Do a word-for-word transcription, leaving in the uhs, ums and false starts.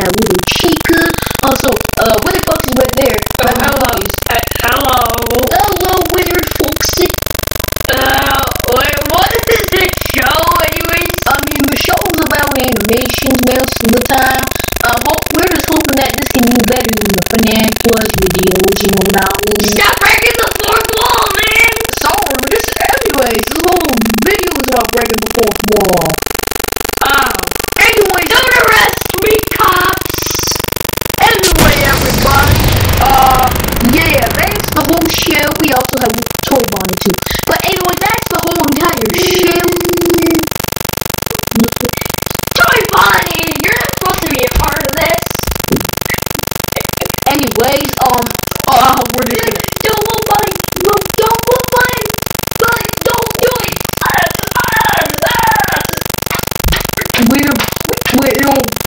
that little chica. Also, uh, what the fuck is right there? Uh, hello. Uh, hello. Hello, Wizard Foxy. Uh, wait, what is this show, anyways? I mean, the show's about animations most of the time. Uh, hope, we're just hoping that this can do better than the fnaf Plus videos, you know what I mean? Stop breaking the fourth wall, man! Sorry, but this, anyways, this whole video is about breaking the fourth wall. Oh. Anyways, Don't arrest me, cops! anyway, everybody, uh, yeah, that's the whole show. We also have Toy Bonnet too. But anyway, that's the whole entire show. Toy Bonnie, you're not supposed to be a part of this. Anyways, um, uh, we're just gonna, Don't move, buddy. Move, don't move, buddy. Buddy, don't do it. we're, we're,